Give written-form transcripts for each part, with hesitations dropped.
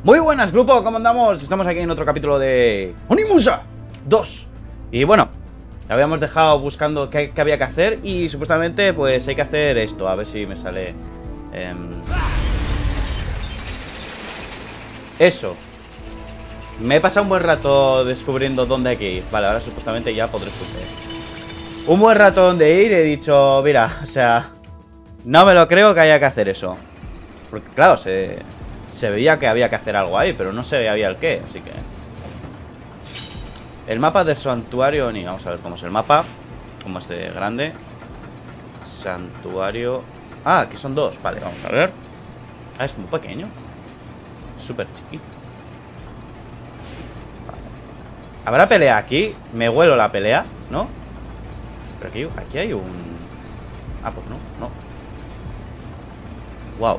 Muy buenas, grupo, ¿cómo andamos? Estamos aquí en otro capítulo de Onimusha 2. Y bueno, habíamos dejado buscando qué había que hacer. Y supuestamente pues hay que hacer esto. A ver si me sale eso. Me he pasado un buen rato descubriendo dónde hay que ir. Vale, ahora supuestamente ya podré subir. Un buen rato donde ir y he dicho, mira, o sea, no me lo creo que haya que hacer eso. Porque claro, se veía que había que hacer algo ahí, pero no se veía el qué, así que... El mapa del santuario Oni. Vamos a ver cómo es el mapa. Cómo es de grande. Santuario... Ah, aquí son dos. Vale, vamos a ver. Ah, es muy pequeño. Súper chiquito. Vale. ¿Habrá pelea aquí? Me huelo la pelea, ¿no? Pero aquí hay un... Ah, pues no, no. Wow.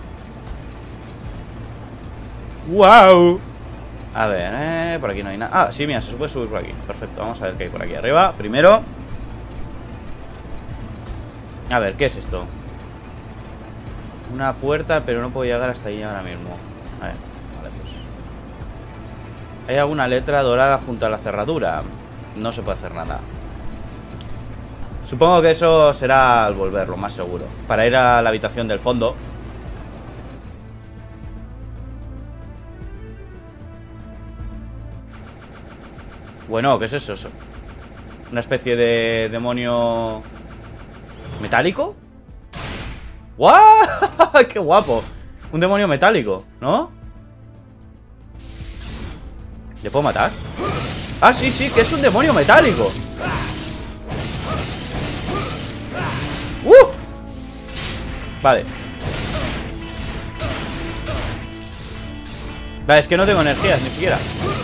¡Wow! A ver, por aquí no hay nada. Ah, sí, mira, se puede subir por aquí. Perfecto, vamos a ver qué hay por aquí arriba. Primero. A ver, ¿qué es esto? Una puerta, pero no puedo llegar hasta ahí ahora mismo. A ver, vale, pues. Hay alguna letra dorada junto a la cerradura. No se puede hacer nada. Supongo que eso será al volver, lo más seguro. Para ir a la habitación del fondo. Bueno, ¿qué es eso? ¿Una especie de demonio metálico? ¡Guau! ¡Qué guapo! Un demonio metálico, ¿no? ¿Le puedo matar? ¡Ah, sí, sí! ¡Que es un demonio metálico! Vale. Vale, es que no tengo energías, ni siquiera.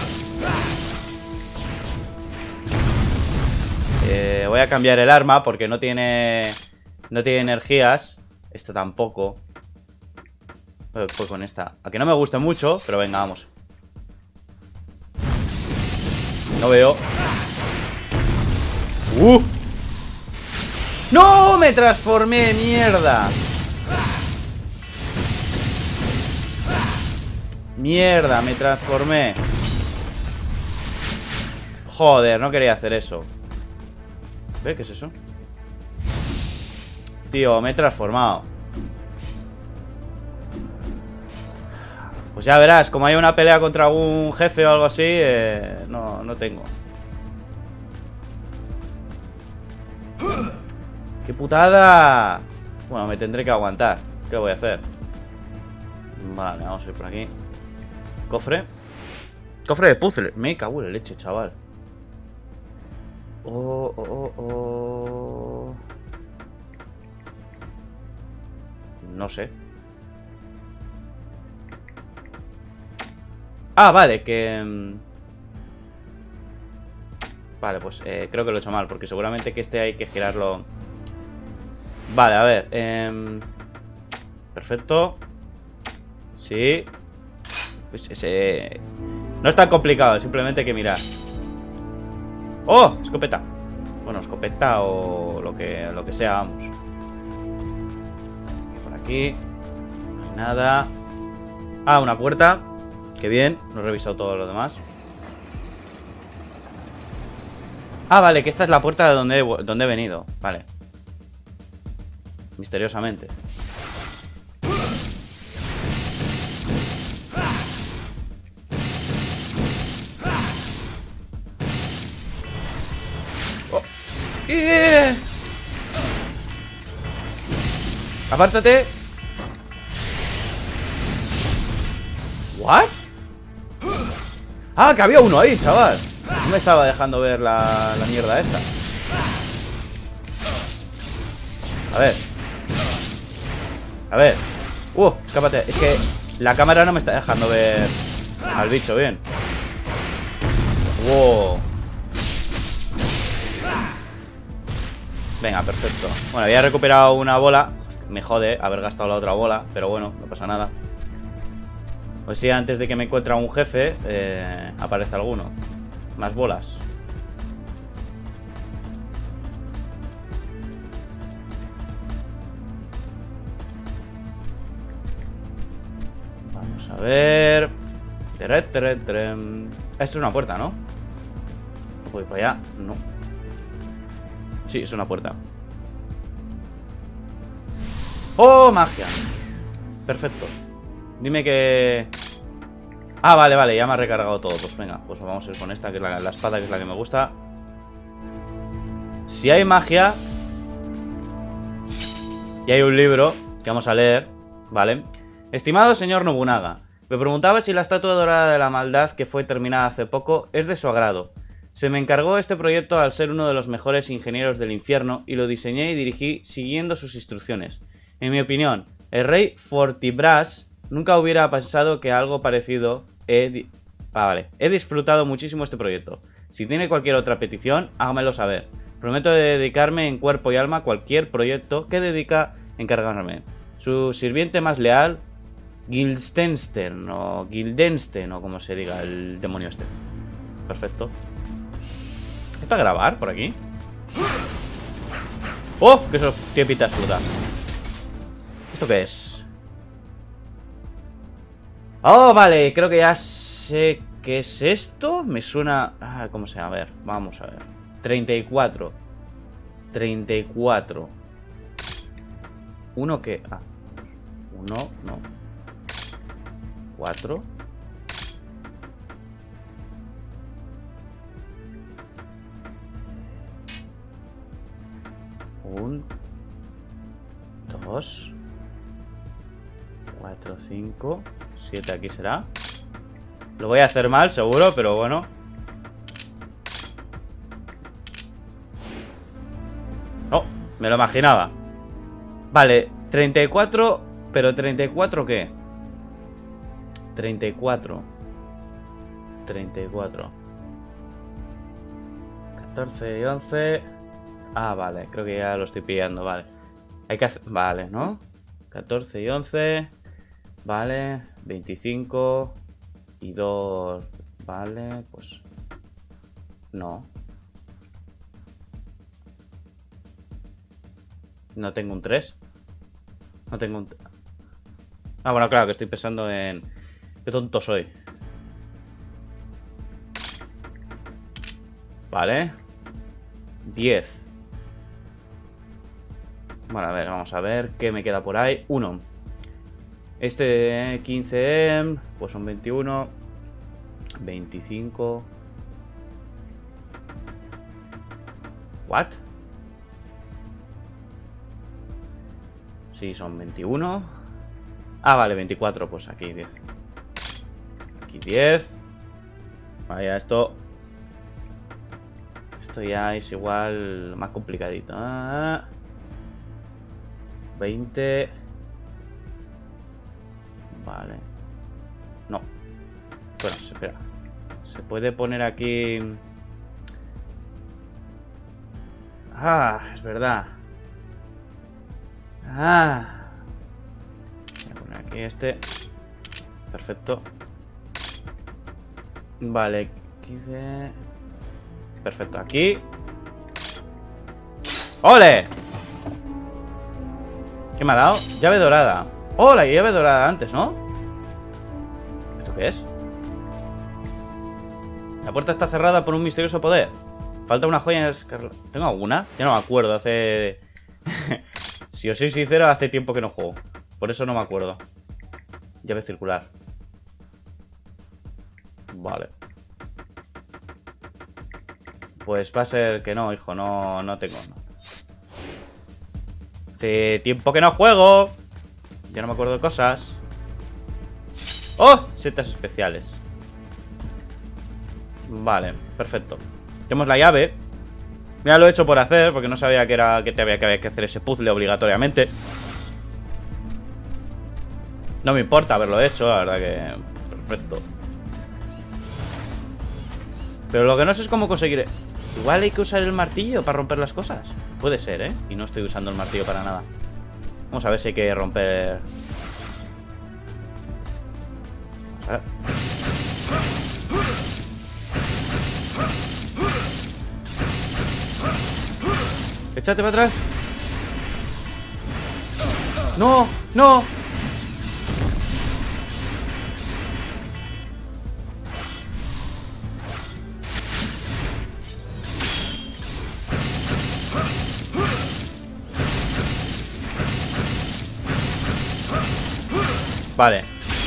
Voy a cambiar el arma porque no tiene energías. Esta tampoco. Pues con esta. A que no me guste mucho, pero venga, vamos. No veo. ¡No! ¡Me transformé! ¡Mierda! ¡Mierda! Me transformé. Joder, no quería hacer eso. ¿Ves qué es eso? Tío, me he transformado. Pues ya verás, como hay una pelea contra algún jefe o algo así, no tengo. ¡Qué putada! Bueno, me tendré que aguantar. ¿Qué voy a hacer? Vale, vamos a ir por aquí. Cofre. Cofre de puzzle. Me cago en la leche, chaval. No sé. Ah, vale, que... Vale, pues creo que lo he hecho mal, porque seguramente que este hay que girarlo. Vale, a ver. Perfecto. Sí. Pues ese... No es tan complicado, simplemente hay que mirar. ¡Oh! Escopeta. Bueno, escopeta o lo que sea, vamos. Y por aquí. No hay nada. Ah, una puerta. Qué bien. No he revisado todo lo demás. Ah, vale, que esta es la puerta de donde he venido. Vale. Misteriosamente. ¡Apártate! ¿What? Ah, que había uno ahí, chaval. No me estaba dejando ver la mierda esta. A ver. A ver. Escápate. Es que la cámara no me está dejando ver al bicho bien. Wow. Venga, perfecto. Bueno, había recuperado una bola. Me jode haber gastado la otra bola, pero bueno, no pasa nada. Pues sí, antes de que me encuentre un jefe, aparece alguno. Más bolas. Vamos a ver. Esto es una puerta, ¿no? No puedo ir para allá. No. Sí, es una puerta. ¡Oh, magia! Perfecto. Dime que... Ah, vale, vale, ya me ha recargado todo. Pues venga, pues vamos a ir con esta, que es la espada, que es la que me gusta. Si hay magia... Y hay un libro que vamos a leer, ¿vale? Estimado señor Nobunaga, me preguntaba si la estatua dorada de la maldad que fue terminada hace poco es de su agrado. Se me encargó este proyecto al ser uno de los mejores ingenieros del infierno y lo diseñé y dirigí siguiendo sus instrucciones. En mi opinión, el rey Fortibras nunca hubiera pensado que algo parecido... He disfrutado muchísimo este proyecto. Si tiene cualquier otra petición, hágamelo saber. Prometo dedicarme en cuerpo y alma a cualquier proyecto que dedica a encargarme. Su sirviente más leal, Guildenstern o como se diga el demonio este. Perfecto. ¿Es para grabar por aquí? ¡Oh! Que eso tiene pinta de explotar. ¿Esto qué es? Oh, vale, creo que ya sé qué es esto. Me suena... Ah, ¿cómo se llama? A ver, vamos a ver. 34. 34. ¿Uno qué? Ah. 1, no. 4. Un 2 4, 5 7 aquí será. Lo voy a hacer mal seguro, pero bueno. Oh, me lo imaginaba. Vale, 34. ¿Pero 34 qué? 34 14 y 11. Ah, vale, creo que ya lo estoy pillando, vale. Hay que hacer... Vale, ¿no? 14 y 11. Vale, 25 y 2. Vale, pues... No. No tengo un 3. No tengo un... Ah, bueno, claro, que estoy pensando en... Qué tonto soy. Vale. 10. Bueno, a ver, vamos a ver qué me queda por ahí. 1. Este 15, pues son 21. 25. ¿What? Sí, son 21. Ah, vale, 24, pues aquí 10. Aquí 10. Vaya, esto ya es igual más complicadito. 20. Vale. No. Bueno, espera. Se puede poner aquí... Ah, es verdad. Ah. Voy a poner aquí este. Perfecto. Vale. 15. Perfecto, aquí. ¡Ole! ¿Qué me ha dado? Llave dorada. ¡Oh, la llave dorada antes, ¿no? ¿Esto qué es? La puerta está cerrada por un misterioso poder. Falta una joya escarlata. ¿Tengo alguna? Ya no me acuerdo, hace... Si os soy sincero, hace tiempo que no juego. Por eso no me acuerdo. Llave circular. Vale. Pues va a ser que no, hijo. No tengo. No. Hace tiempo que no juego. Ya no me acuerdo de cosas. ¡Oh! Setas especiales. Vale, perfecto. Tenemos la llave. Mira, lo he hecho por hacer, porque no sabía que había que hacer ese puzzle obligatoriamente. No me importa haberlo hecho, la verdad que... Perfecto. Pero lo que no sé es cómo conseguir... Igual hay que usar el martillo para romper las cosas. Puede ser, ¿eh? Y no estoy usando el martillo para nada. Vamos a ver si hay que romper... Vamos a ver. Échate para atrás. ¡No! ¡No! Vale.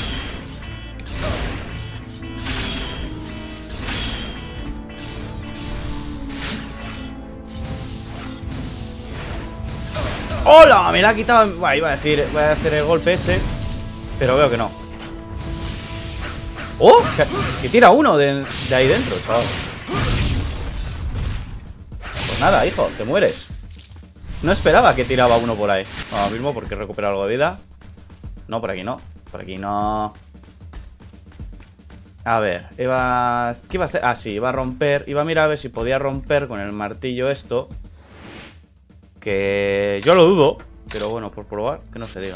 ¡Hola! Me la ha quitado. Bueno, iba a decir, voy a hacer el golpe ese, pero veo que no. ¡Oh! Que tira uno de ahí dentro, chaval. Pues nada, hijo, te mueres. No esperaba que tiraba uno por ahí. Ahora mismo porque recupera algo de vida. No, por aquí no. Por aquí no. A ver, ¿qué iba a hacer? Ah, sí, iba a romper. Iba a mirar a ver si podía romper con el martillo esto. Que yo lo dudo, pero bueno, por probar, que no se diga.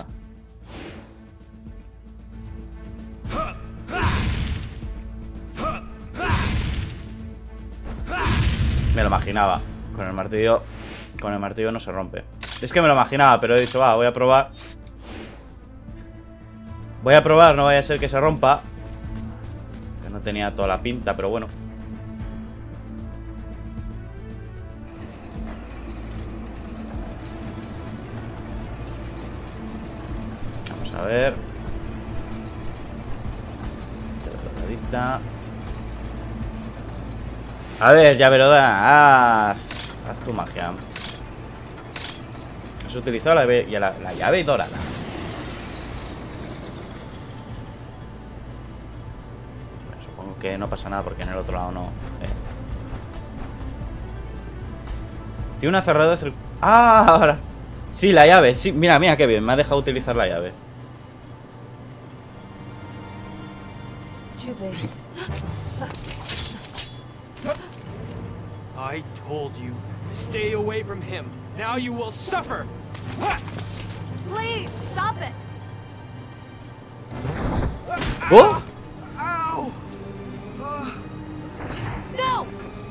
Me lo imaginaba. Con el martillo no se rompe. Es que me lo imaginaba, pero he dicho, va, voy a probar. Voy a probar, no vaya a ser que se rompa. Que no tenía toda la pinta, pero bueno. Vamos a ver. A ver, ya da. Haz tu magia. Has utilizado la llave dorada. Bueno, supongo que no pasa nada porque en el otro lado no. Tiene una cerradura. ¡Ah! Ahora. Sí, la llave. Sí, mira, mira qué bien. Me ha dejado utilizar la llave. I told you to stay away from him. Now you will suffer. Please stop it. ¡Oh! Ow! No.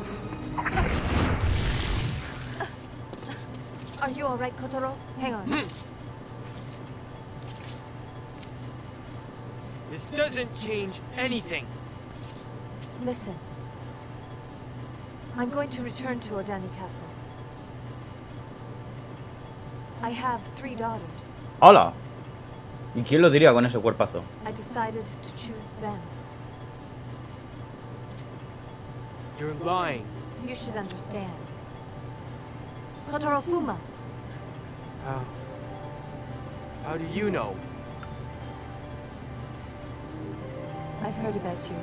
Are you all right, Kotaro? Hang on. This doesn't change anything. Listen. I'm going to return to Odani Castle. I have 3 daughters. ¡Hola! ¿Y quién lo diría con ese cuerpazo? I decided to choose them. You're lying. You should understand. Kotaro Fuma. How do you know? I've heard about you.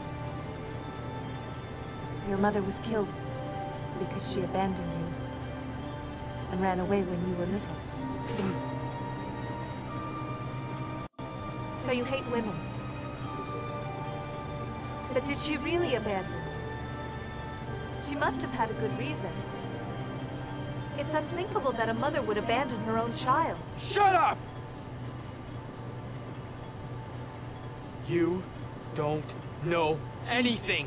Your mother was killed because she abandoned you and ran away when you were little. So you hate women. But did she really abandon you? She must have had a good reason. It's unthinkable that a mother would abandon her own child. Shut up! You don't know anything.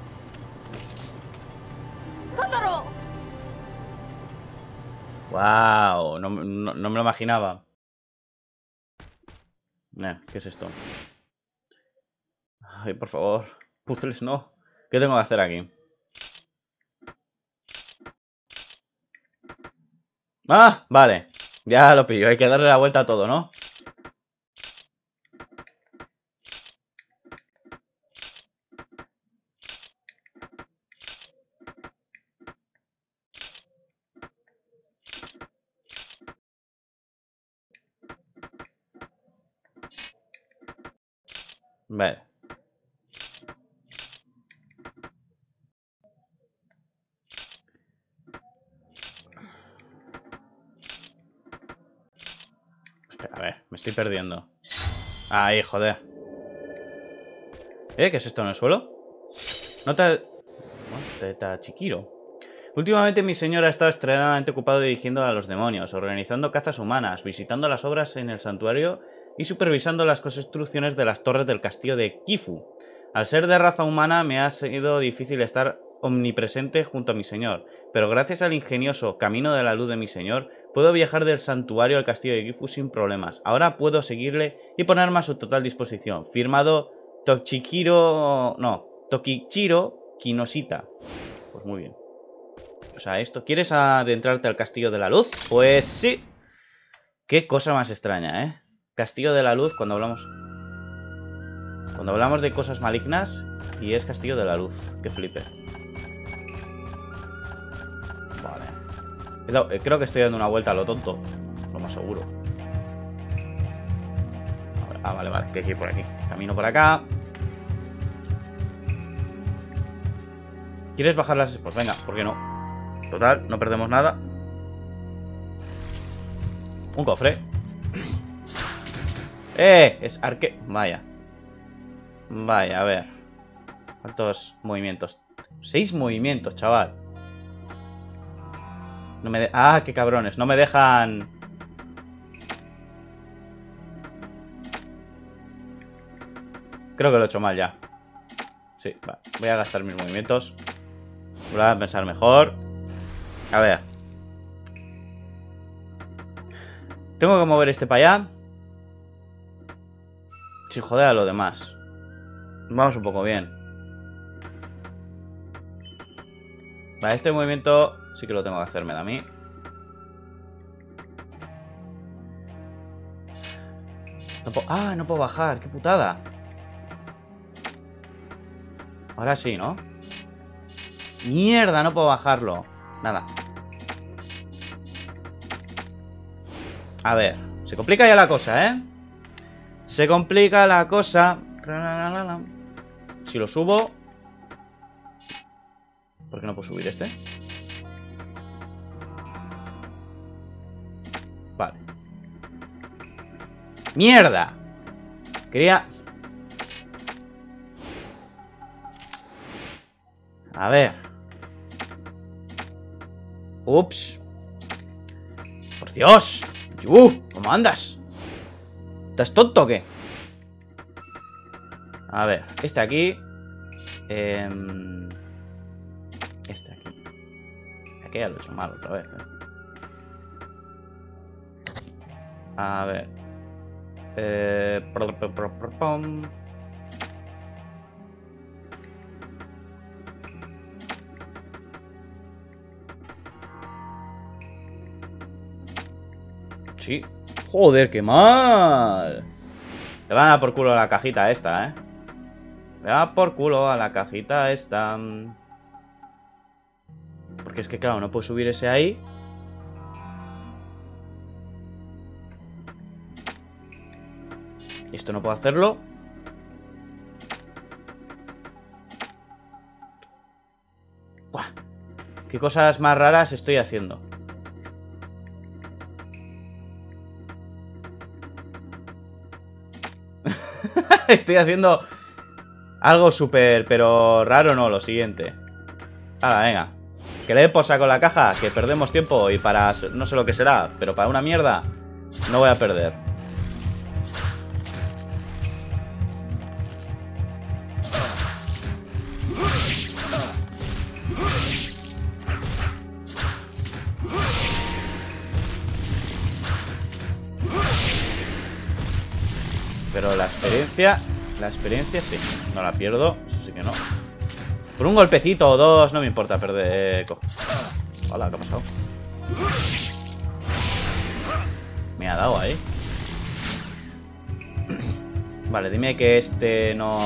¡Kotaro! ¡Wow! No me lo imaginaba. ¿Qué es esto? Ay, por favor. Puzzles no. ¿Qué tengo que hacer aquí? ¡Ah! Vale. Ya lo pillo. Hay que darle la vuelta a todo, ¿no? Vale. Espera, a ver, me estoy perdiendo. Ahí, joder. ¿Qué es esto en el suelo? Nota... Teta Chikiro. Últimamente mi señor ha estado extremadamente ocupado dirigiendo a los demonios, organizando cazas humanas, visitando las obras en el santuario y supervisando las construcciones de las torres del castillo de Kifu. Al ser de raza humana me ha sido difícil estar omnipresente junto a mi señor, pero gracias al ingenioso camino de la luz de mi señor, puedo viajar del santuario al castillo de Kifu sin problemas. Ahora puedo seguirle y ponerme a su total disposición. Firmado Tokichiro Kinoshita. Pues muy bien. O sea, esto. ¿Quieres adentrarte al Castillo de la Luz? Pues sí. Qué cosa más extraña, ¿eh? Castillo de la Luz cuando hablamos... Cuando hablamos de cosas malignas, y es Castillo de la Luz. Que flipe. Vale. Creo que estoy dando una vuelta a lo tonto. Lo más seguro. Ah, vale, vale. Que hay que ir por aquí. Camino por acá. ¿Quieres bajar las...? Pues venga, ¿por qué no? Total, no perdemos nada. Un cofre. Es arque... Vaya. Vaya, a ver. ¿Cuántos movimientos? 6 movimientos, chaval. No me Ah, qué cabrones. No me dejan... Creo que lo he hecho mal ya. Sí, va. Voy a gastar mis movimientos. Voy a pensar mejor. A ver. Tengo que mover este para allá. Sin joder a lo demás. Vamos un poco bien. Vale, este movimiento sí que lo tengo que hacerme a mí. No puedo bajar. ¡Qué putada! Ahora sí, ¿no? ¡Mierda! No puedo bajarlo. Nada. A ver. Se complica ya la cosa, ¿eh? Se complica la cosa. Si lo subo... ¿Por qué no puedo subir este? Vale. ¡Mierda! Quería... A ver. Ups. Por Dios. ¿Cómo andas? ¿Estás tonto o qué? A ver, este aquí. Este aquí. Aquí ya lo he hecho mal otra vez. A ver. Sí. Joder, qué mal. Le van a dar por culo a la cajita esta, Le va por culo a la cajita esta. Porque es que, claro, no puedo subir ese ahí. Esto no puedo hacerlo. Buah. ¿Qué cosas más raras estoy haciendo? Estoy haciendo algo súper, pero raro no, lo siguiente. Ahora, venga. Que le dé por saco la caja, que perdemos tiempo y para... No sé lo que será, pero para una mierda no voy a perder. Pero la experiencia sí, no la pierdo, eso sí que no. Por un golpecito o dos no me importa perder. Hola, ¿qué ha pasado? Me ha dado ahí. Vale, dime que este no...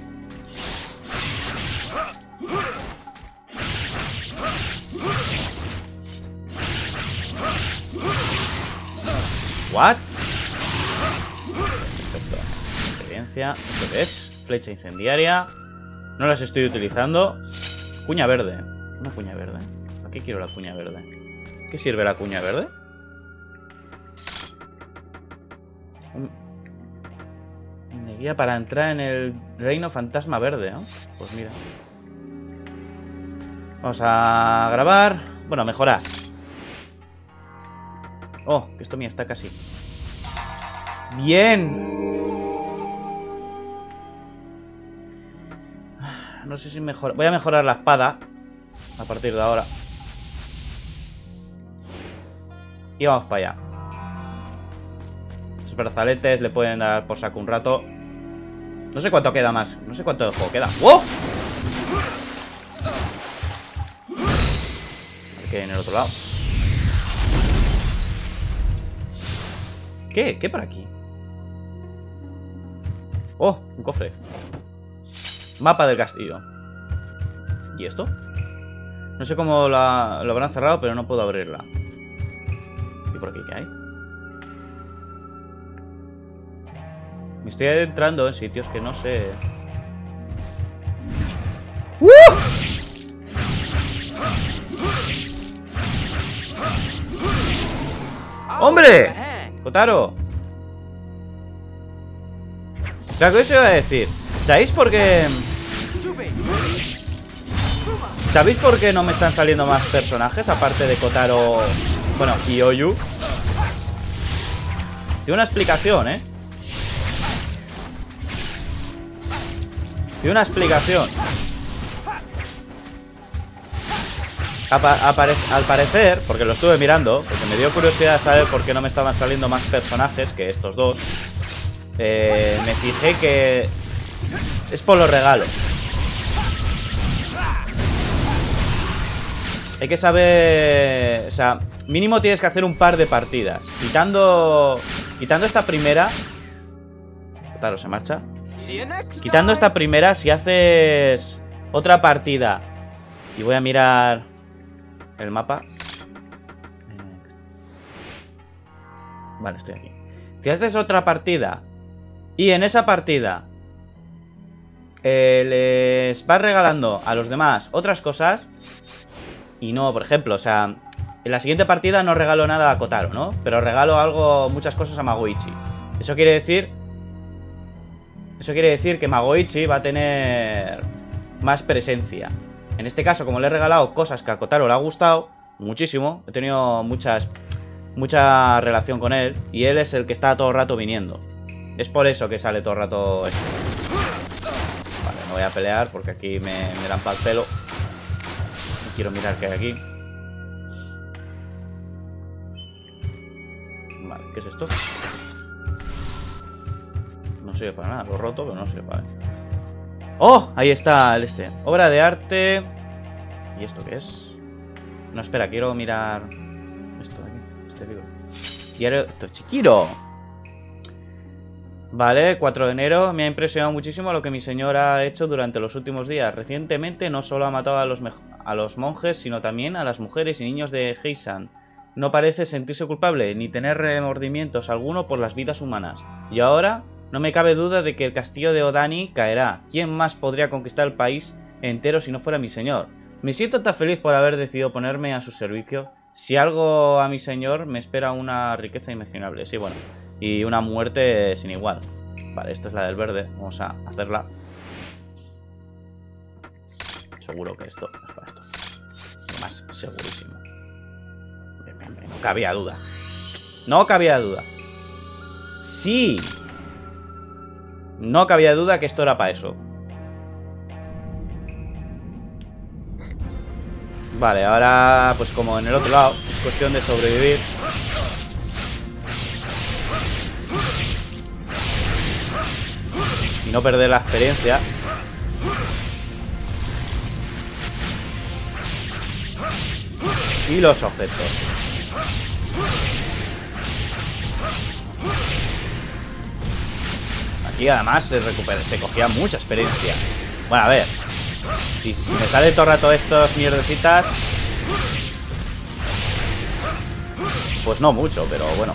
¿What? ¿Esto qué es? Flecha incendiaria. No las estoy utilizando. Cuña verde. Una cuña verde. ¿Para qué quiero la cuña verde? ¿Qué sirve la cuña verde? Una guía para entrar en el reino fantasma verde, ¿no? Pues mira. Vamos a grabar. Bueno, mejorar. Oh, que esto mío está casi. ¡Bien! No sé si mejor... Voy a mejorar la espada a partir de ahora. Y vamos para allá. Los brazaletes le pueden dar por saco un rato. No sé cuánto queda más. No sé cuánto de juego queda. ¡Wow! ¿Qué hay en el otro lado? ¿Qué? ¿Qué por aquí? ¡Oh! Un cofre. Mapa del castillo. ¿Y esto? No sé cómo lo habrán cerrado, pero no puedo abrirla. ¿Y por aquí qué hay? Me estoy adentrando en sitios que no sé. ¡Hombre! ¡Kotaro! Claro, que eso iba a decir. ¿Sabéis por qué? ¿Sabéis por qué no me están saliendo más personajes aparte de Kotaro, bueno, y Oyu? Tiene una explicación, ¿eh? Tiene una explicación. Al parecer, porque lo estuve mirando, porque me dio curiosidad saber por qué no me estaban saliendo más personajes que estos dos, me fijé que es por los regalos. Hay que saber... O sea, mínimo tienes que hacer un par de partidas. Quitando esta primera... Claro, se marcha. Quitando esta primera, si haces otra partida... Y voy a mirar el mapa. Vale, estoy aquí. Si haces otra partida y en esa partida les vas regalando a los demás otras cosas... Y no, por ejemplo, o sea, en la siguiente partida no regalo nada a Kotaro, ¿no? Pero regalo muchas cosas a Magoichi. Eso quiere decir que Magoichi va a tener más presencia. En este caso, como le he regalado cosas que a Kotaro le ha gustado muchísimo, he tenido mucha relación con él, y él es el que está todo el rato viniendo. Es por eso que sale todo el rato esto. Vale, no voy a pelear porque aquí me dan pa'l pelo. Quiero mirar qué hay aquí. Vale, ¿qué es esto? No sirve para nada, lo he roto, pero no sirve para nada. ¡Oh! Ahí está el este. Obra de arte. ¿Y esto qué es? No, espera, quiero mirar esto de aquí, este libro. Diario Tochikiro. Vale, 4 de enero. Me ha impresionado muchísimo lo que mi señor ha hecho durante los últimos días. Recientemente no solo ha matado a los monjes, sino también a las mujeres y niños de Heisan. No parece sentirse culpable, ni tener remordimientos alguno por las vidas humanas. Y ahora, no me cabe duda de que el castillo de Odani caerá. ¿Quién más podría conquistar el país entero si no fuera mi señor? Me siento tan feliz por haber decidido ponerme a su servicio. Si algo a mi señor, me espera una riqueza inimaginable. Sí, bueno, y una muerte sin igual. Vale, esta es la del verde. Vamos a hacerla. Seguro que esto es para esto. Más segurísimo. No cabía duda. No cabía duda. Sí. No cabía duda que esto era para eso. Vale, ahora pues como en el otro lado es cuestión de sobrevivir. Y no perder la experiencia. Y los objetos. Aquí además se cogía mucha experiencia. Bueno, a ver. Si me sale todo el rato estos mierdecitas, pues no mucho, pero bueno.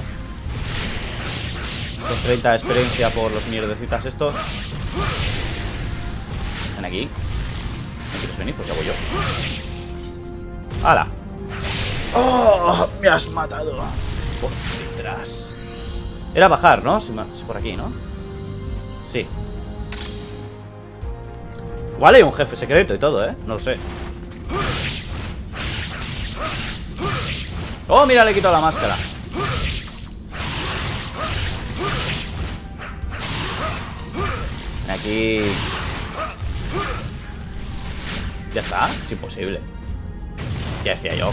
Con 30 de experiencia por los mierdecitas estos. Ven aquí. ¿No quieres venir? Pues ya voy yo. ¡Hala! ¡Oh! ¡Me has matado! Por detrás. Era bajar, ¿no? Si por aquí, ¿no? Sí. Igual hay un jefe secreto y todo, ¿eh? No lo sé. ¡Oh, mira! Le he quitado la máscara. Aquí. Ya está. Es imposible. Ya decía yo.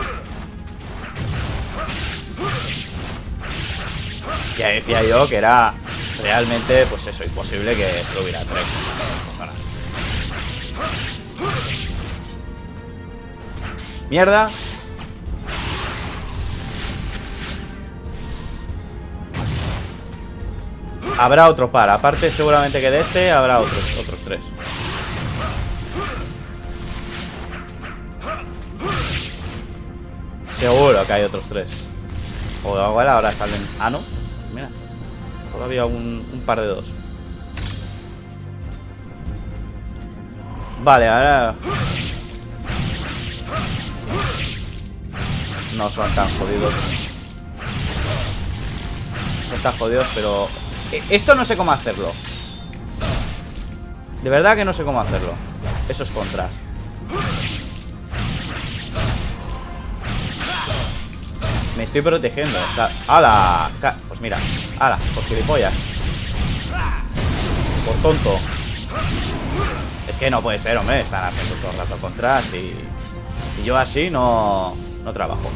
Ya decía yo que era realmente, pues eso, imposible que lo hubiera tres. Mierda. Habrá otro par. Aparte seguramente que de este habrá otros tres. Seguro que hay otros 3. O ahora salen... Ah, no. Mira. Todavía un par de 2. Vale, ahora... No son tan jodidos. No están jodidos, pero... Esto no sé cómo hacerlo. De verdad que no sé cómo hacerlo. Esos contras. Me estoy protegiendo. ¡Hala! Pues mira. ¡Hala! Por gilipollas. Por tonto. Es que no puede ser, hombre. Están haciendo todo el rato contras y yo así no trabajo.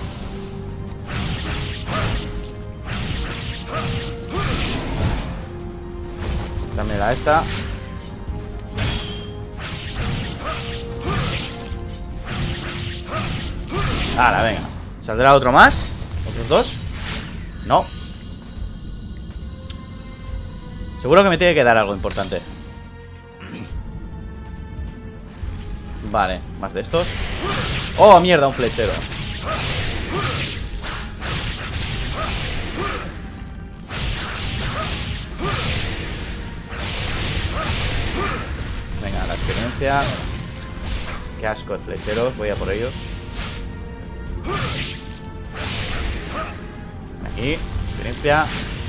Dame la esta. ¡Hala, venga! ¿Saldrá otro más? ¿Otros 2? No. Seguro que me tiene que dar algo importante. Vale, más de estos. ¡Oh, mierda! Un flechero. Venga, la experiencia. Qué asco de flecheros. Voy a por ellos. Aquí, experiencia.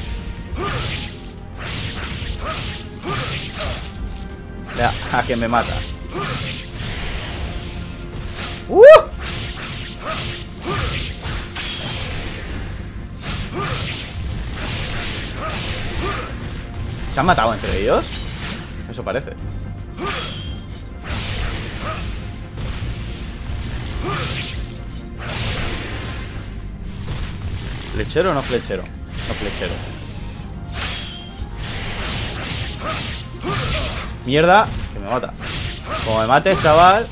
Ya, a que me mata. ¿Se han matado entre ellos? Eso parece. ¿Flechero o no flechero? No flechero. Mierda, que me mata. Como me mates, chaval,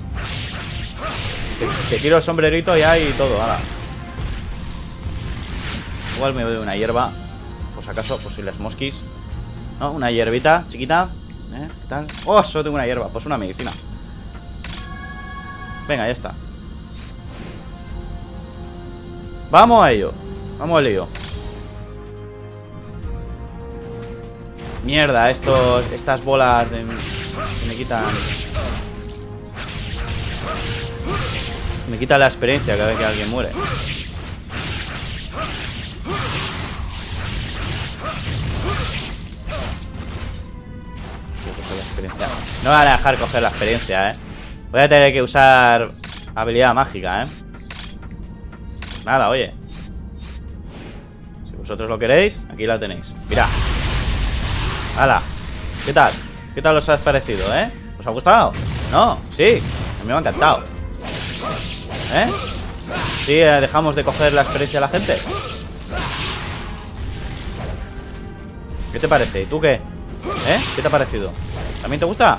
te tiro el sombrerito ya y todo, ahora. Igual me doy una hierba, por si acaso, por si las mosquis. ¿No? Una hierbita chiquita. ¿Qué tal? Oh, solo tengo una hierba, pues una medicina. Venga, ya está. Vamos a ello. Vamos al lío. Mierda, estas bolas que me quitan. Me quita la experiencia cada vez que alguien muere. No me van a dejar coger la experiencia, Voy a tener que usar habilidad mágica, Nada, oye. Si vosotros lo queréis, aquí la tenéis. Mirad. ¡Hala! ¿Qué tal? ¿Qué tal os ha parecido, ¿Os ha gustado? ¿No? Sí. A mí me ha encantado. ¿Sí? ¿Dejamos de coger la experiencia a la gente? ¿Qué te parece? ¿Y tú qué? ¿Qué te ha parecido? ¿También te gusta?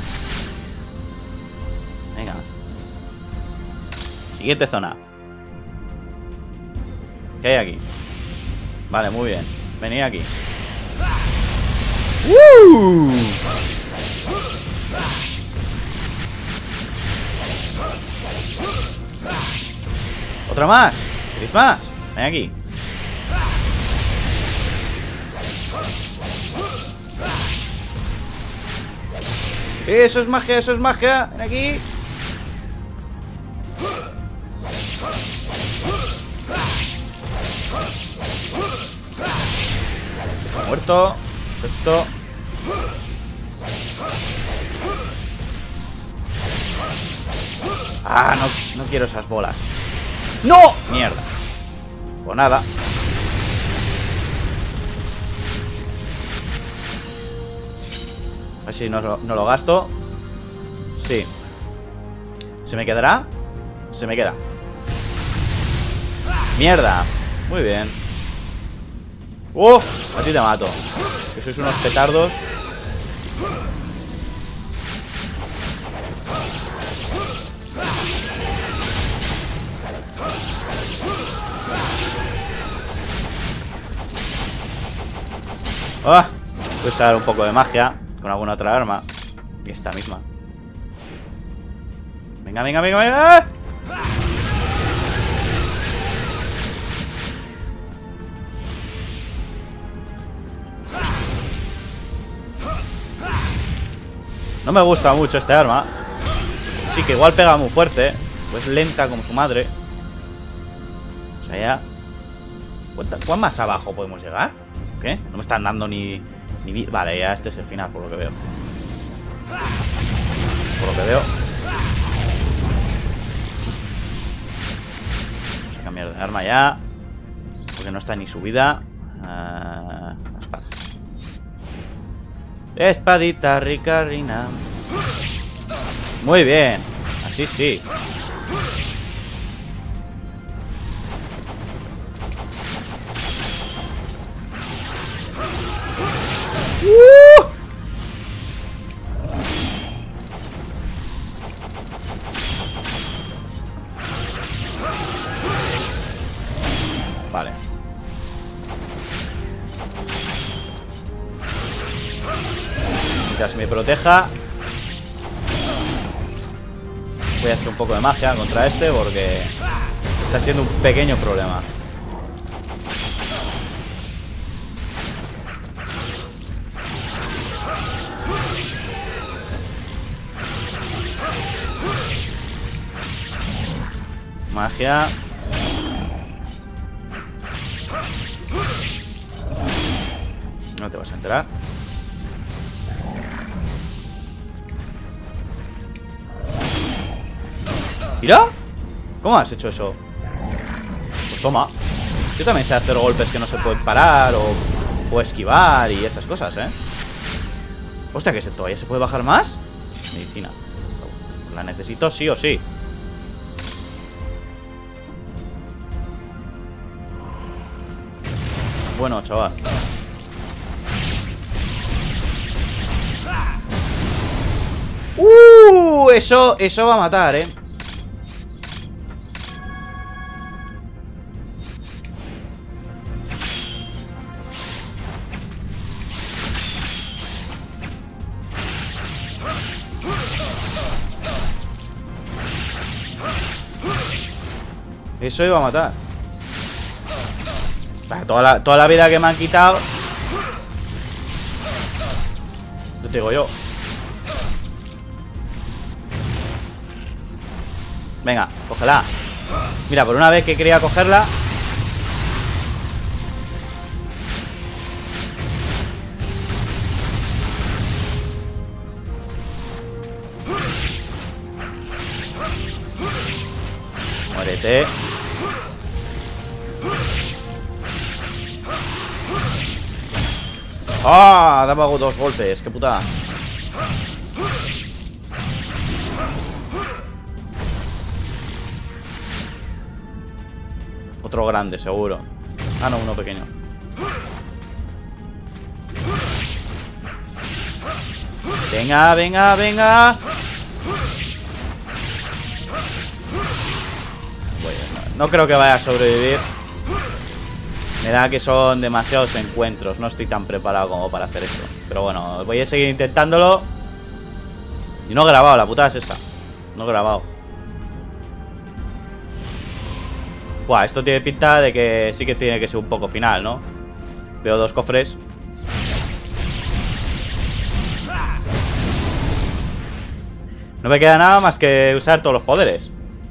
Venga. Siguiente zona. ¿Qué hay aquí? Vale, muy bien. Venid aquí. ¿Otra más? ¿Queréis más? Ven aquí. Eso es magia, eso es magia. Ven aquí. Muerto. Perfecto. Ah, no quiero esas bolas. ¡No! Mierda. Pues nada. A ver si no lo gasto. Sí. ¿Se me quedará? Se me queda. ¡Mierda! Muy bien. ¡Uf! A ti te mato. Que sois unos petardos. ¡Ah! Voy a usar un poco de magia con alguna otra arma. Y esta misma. Venga, venga, venga, venga. No me gusta mucho este arma. Sí que igual pega muy fuerte. Pues lenta como su madre. O sea, ya... ¿Cuán más abajo podemos llegar? ¿Qué? No me están dando ni... Vale, ya este es el final, por lo que veo. Por lo que veo. Vamos a cambiar de arma ya. Porque no está ni subida. Espada. Espadita ricarina. Muy bien. Así sí. Vale. Mientras me proteja, voy a hacer un poco de magia contra este porque está siendo un pequeño problema. Magia. No te vas a enterar. ¡Mira! ¿Cómo has hecho eso? Pues toma. Yo también sé hacer golpes que no se pueden parar o esquivar y esas cosas, ¿eh? Hostia, que todavía se puede bajar más. Medicina. La necesito sí o sí. Bueno, chaval. Eso va a matar, ¿eh? Eso iba a matar. Toda la vida que me han quitado. Yo te digo yo. Venga, cógela. Mira, por una vez que quería cogerla. Muérete. ¡Ah! Daba dos golpes, qué putada. Otro grande, seguro. Ah, no, uno pequeño. Venga, venga, venga. Bueno, no creo que vaya a sobrevivir. Me da que son demasiados encuentros. No estoy tan preparado como para hacer esto. Pero bueno, voy a seguir intentándolo. Y no he grabado, la putada es esta. No he grabado. Buah, esto tiene pinta de que sí que tiene que ser un poco final, ¿no? Veo dos cofres. No me queda nada más que usar todos los poderes.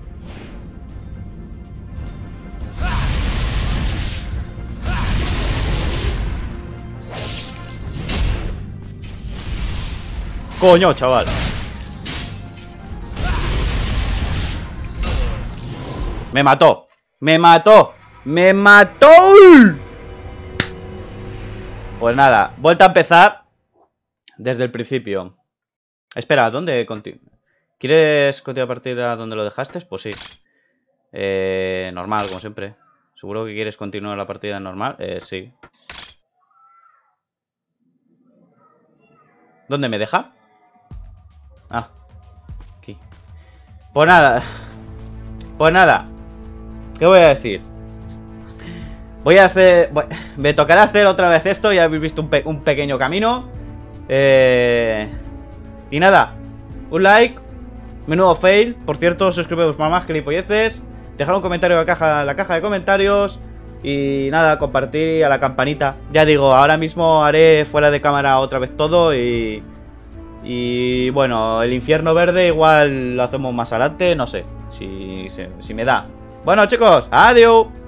Coño, chaval. Me mató. Me mató. Me mató. Pues nada, vuelta a empezar desde el principio. Espera, ¿dónde continúo? ¿Quieres continuar la partida donde lo dejaste? Pues sí. Normal, como siempre. ¿Seguro que quieres continuar la partida normal? Sí. ¿Dónde me deja? Ah, aquí. Pues nada. Pues nada. ¿Qué voy a decir? Voy a hacer... Me tocará hacer otra vez esto. Ya habéis visto un pequeño camino. Y nada. Un like. Menudo fail. Por cierto, suscribiros para más gilipolleces. Dejar un comentario en la caja de comentarios. Y nada, compartir a la campanita. Ya digo, ahora mismo haré fuera de cámara otra vez todo. Y Y bueno, el infierno verde igual lo hacemos más adelante, no sé, si me da. Bueno chicos, adiós.